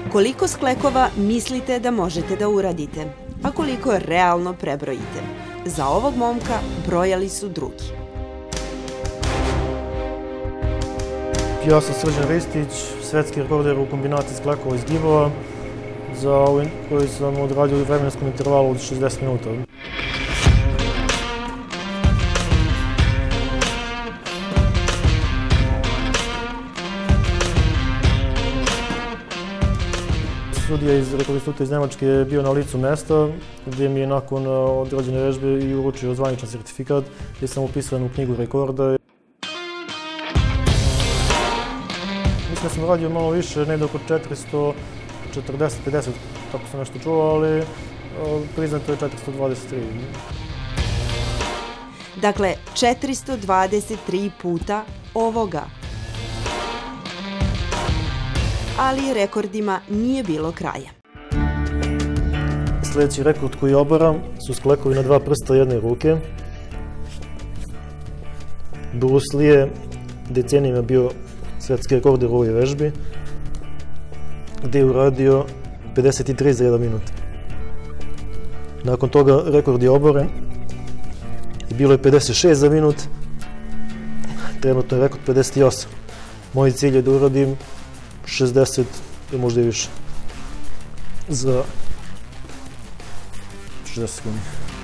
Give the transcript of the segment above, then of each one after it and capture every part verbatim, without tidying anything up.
Koliko sklekova mislite da možete da uradite, a koliko realno prebrojite? Za ovog momka brojali su drugi. Ja sam Srđan Ristić, svetski rekorder u kombinaciji sklekova i zgibova, za koji sam odradio u vremenskom intervalu od šezdeset minuta. Sudija iz Rekordnog instituta iz Nemačke je bio na licu mesta, gdje mi je nakon odrađene vežbe i uručio zvaničan sertifikat, gdje sam upisan u knjigu rekorda. Mislim da sam radio malo više, negdje oko četiristo četrdeset pedeset, tako sam nešto čuo, ali priznato je četiristo dvadeset tri. Dakle, četiristo dvadeset tri puta ovoga. Ali rekordima nije bilo kraja. Sljedeći rekord koji obaram su sklekovi na dva prsta jedne ruke. Bruce Lee je decenijima bio svetski rekorder u ovoj vežbi, gdje je uradio pedeset tri za jedan minut. Nakon toga rekord je oboren i bilo je pedeset šest za minut, trenutno je rekord pedeset osam. Moj cilj je da uradim šezdeset i možda i više za šezdeset sekundi.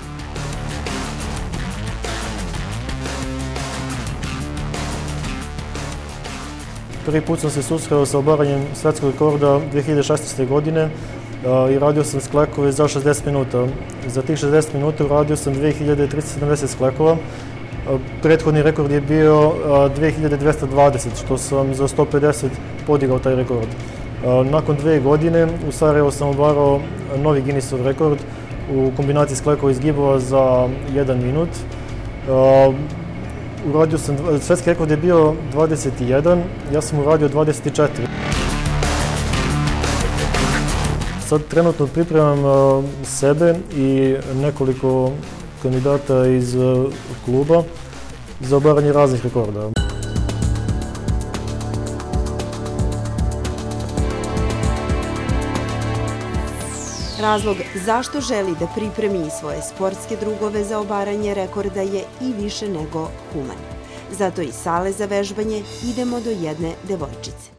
Prvi put sam se susreo sa obaranjem svetskog rekorda dve hiljade šesnaeste. godine i radio sam sklekove za šezdeset minuta. Za tih šezdeset minuta uradio sam dve hiljade tristo sedamdeset sklekova. Prethodni rekord je bio dve hiljade dvesta dvadeset, što sam za sto pedeset podigao taj rekord. Nakon dve godine u Sarajevu sam obarao novi Guinnessov rekord u kombinaciji sklekova i zgibova za jedan minut. Uradio sam, svetski rekord je bio dvadeset jedan, ja sam uradio dvadeset četiri. Sad trenutno pripremam sebe i nekoliko kandidata iz kluba za obaranje raznih rekorda. Razlog zašto želi da pripremi svoje sportske drugove za obaranje rekorda je i više nego human. Zato iz sale za vežbanje idemo do jedne devojčice.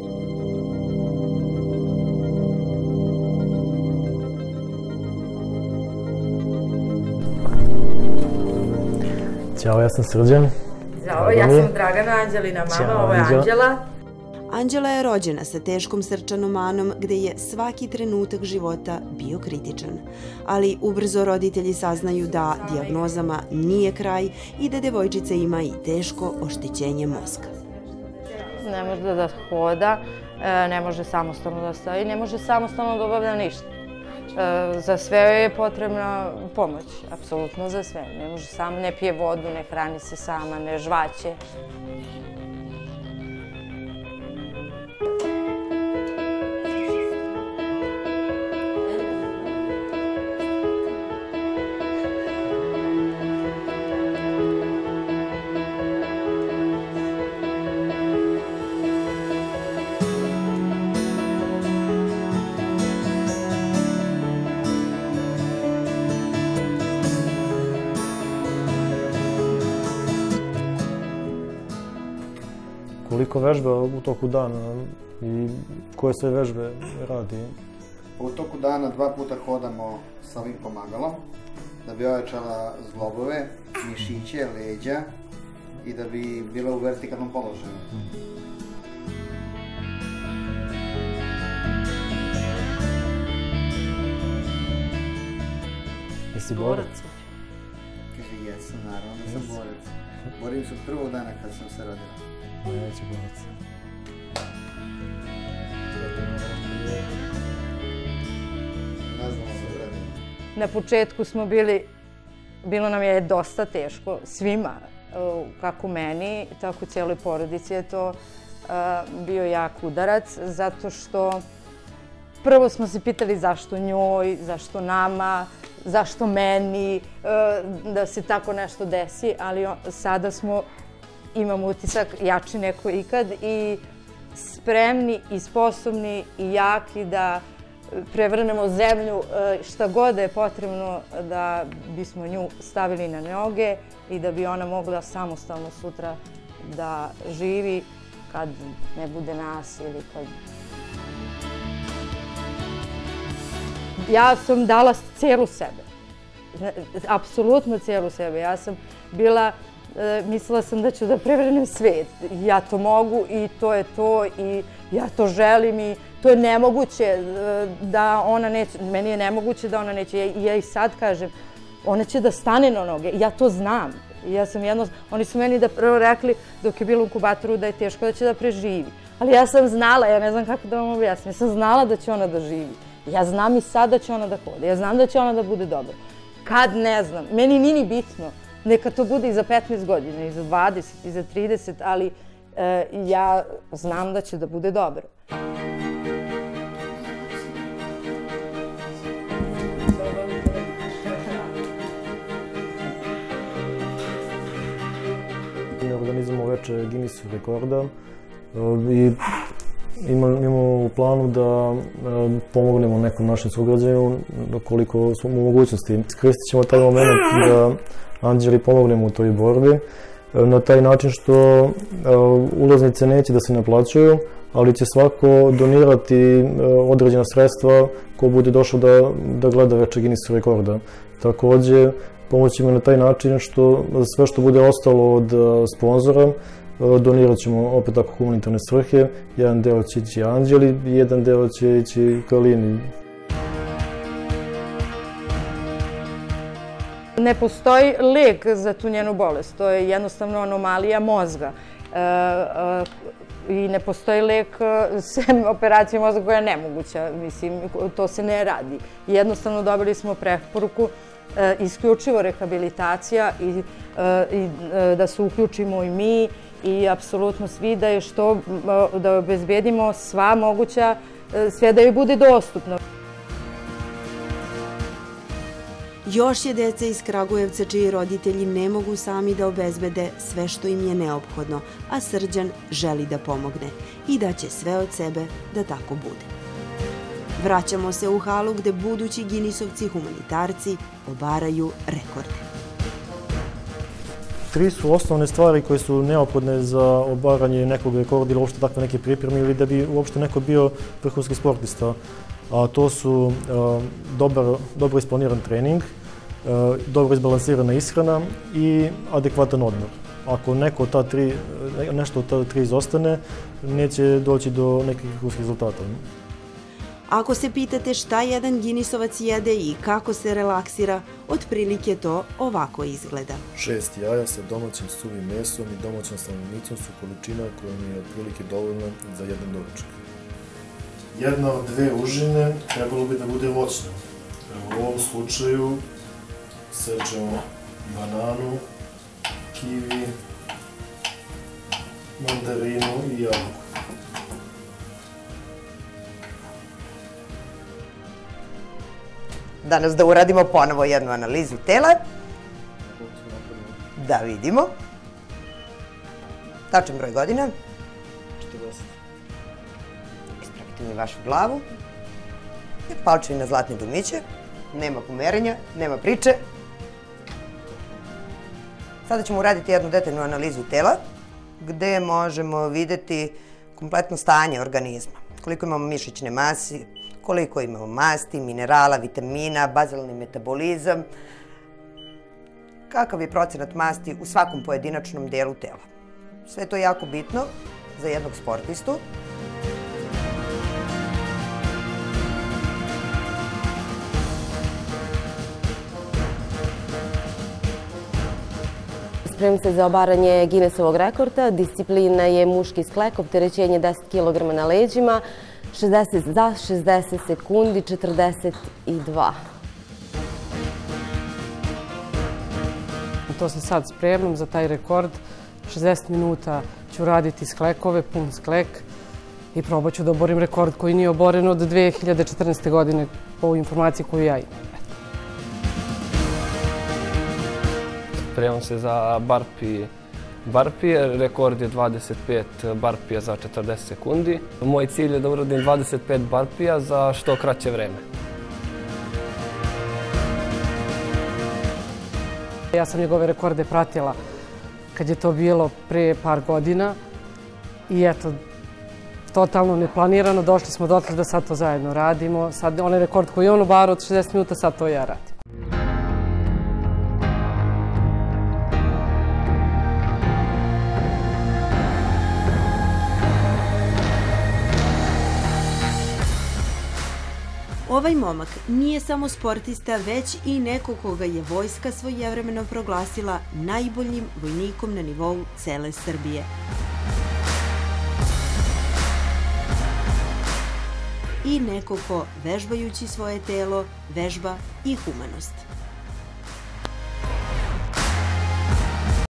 Ćao, ja sam Srđan. Ćao, ja sam Dragana, Anđelina mama, ovo je Anđela. Anđela je rođena sa teškom srčanom manom gde je svaki trenutak života bio kritičan. Ali ubrzo roditelji saznaju da dijagnozama nije kraj i da devojčica ima i teško oštećenje mozga. Ne može da hoda, ne može samostalno da stoji, ne može samostalno da obavlja ništa. Za sve je potrebna pomoć, apsolutno za sve. Ne može sama, ne pije vodu, ne hrani se sama, ne žvaće. Koliko vežba u toku dana i koje sve vežbe radi? U toku dana dva puta hodamo sa ovim pomagalom da bi ojačala zglobove, mišiće, leđa i da bi bila u vertikalnom položaju. Jesi borac? Kaže, jesam, naravno da sam borac. Borim se od prvog dana kad sam se rodila. Najveći borac. Ne znamo se uradim. Na početku smo bili, bilo nam je dosta teško, svima, kako meni, tako cijeloj porodici je to bio jak udarac, zato što prvo smo se pitali zašto njoj, zašto nama, zašto meni, da se tako nešto desi, ali sada smo, imamo utisak jači neko ikad i spremni i sposobni i jaki da prevrnemo zemlju šta god je potrebno da bismo nju stavili na noge i da bi ona mogla samostalno sutra da živi kad ne bude nas ili kad... Ja sam dala cijelu sebe. Apsolutno cijelu sebe. Ja sam bila, mislila sam da ću da prevrnem svijet. Ja to mogu i to je to i ja to želim i to je nemoguće da ona neće, meni je nemoguće da ona neće. Ja i sad kažem, ona će da stane na noge. Ja to znam. Ja sam jedno, oni su meni da prvo rekli dok je bilo u inkubatoru da je teško da će da preživi. Ali ja sam znala, ja ne znam kako da vam objasnim, ja sam znala da će ona da živi. Ja znam i sad da će ona da hoda, ja znam da će ona da bude dobra. Kad ne znam, meni nije ni bitno. Neka to bude i za petnaest godina, i za dvadeset, i za trideset, ali ja znam da će da bude dobro. Organizujemo veče Guinnessu rekorda i imamo u planu da pomognemo nekom našem sugrađaninu koliko smo u mogućnosti. Iskoristit ćemo taj moment da Anđeli pomognemo u toj borbi na taj način što ulaznice neće da se naplaćuju, ali će svako donirati određena sredstva ko bude došao da gleda veče Guinnessu rekorda. Takođe, pomoćemo na taj način što sve što bude ostalo od sponzora donirat ćemo opet tako humanitarne svrhe. Jedan deo će ići Anđeli i jedan deo će ići Kalini. Ne postoji lek za tu njenu bolest, to je jednostavno anomalija mozga. I ne postoji lek sem operacije mozga koja je nemoguća, mislim, to se ne radi. Jednostavno dobili smo preporuku isključivo rehabilitacija i da se uključimo i mi i apsolutno svi da je što, da obezbedimo sva moguća, sve da joj bude dostupno. Još je dece iz Kragujevca čiji roditelji ne mogu sami da obezbede sve što im je neophodno, a Srđan želi da pomogne i da će sve od sebe da tako bude. Vraćamo se u halu gde budući Guinnessovci humanitarci obaraju rekorde. Tri su osnovne stvari koje su neophodne za obaranje nekog rekorda ili uopšte takve neke pripreme ili da bi uopšte neko bio vrhunski sportista. A to su dobro isplaniran trening, dobro izbalansirana ishrana i adekvatan odmor. Ako neko od ta tri, nešto od ta tri izostane, neće doći do nekih vrhunskih rezultata. Ako se pitate šta jedan Guinnessovac jede i kako se relaksira, otprilike to ovako izgleda. Šest jaja sa domaćim suvim mesom i domaćom slanjenicom su količina koja mi je otprilike dovoljna za jedan doručak. Jedna od dve užine trebalo bi da bude voćna. U ovom slučaju sečemo bananu, kiwi, mandarinu i jabuku. Danas da uradimo ponovo jednu analizu tela. Da vidimo. Tačan broj godina. četrdeset. Ispravite mi vašu glavu. Palčevi na zlatne dugmiće. Nema pomerenja, nema priče. Sada ćemo uraditi jednu detaljnu analizu tela gde možemo videti kompletno stanje organizma. Koliko imamo mišićne mase, koliko imamo masti, minerala, vitamina, bazalni metabolizam, kakav je procenat masti u svakom pojedinačnom delu tela. Sve to je jako bitno za jednog sportistu. Spremim se za obaranje Guinnessovog rekorda. Disciplina je muški sklek, opterećenje deset kilograma na leđima, šezdeset za, šezdeset sekundi, četrdeset dva. To se sad spremam za taj rekord. šezdeset minuta ću raditi sklekove, pun sklek i probat ću da oborim rekord koji nije oboren od dve hiljade četrnaeste. godine po informaciji koju ja imam. Spremam se za barpi barpije. Rekord je dvadeset pet barpija za četrdeset sekundi. Moj cilj je da uradim dvadeset pet barpija za što kraće vreme. Ja sam njegove rekorde pratila kad je to bilo pre par godina i eto, totalno neplanirano, došli smo dotle da sad to zajedno radimo. Sad onaj rekord koji je on obarao od šezdeset minuta, sad to ja radim. Ovaj momak nije samo sportista, već i neko koga je vojska svojevremeno proglasila najboljim vojnikom na nivou cele Srbije. I neko ko, vežbajući svoje telo, vežba i humanost.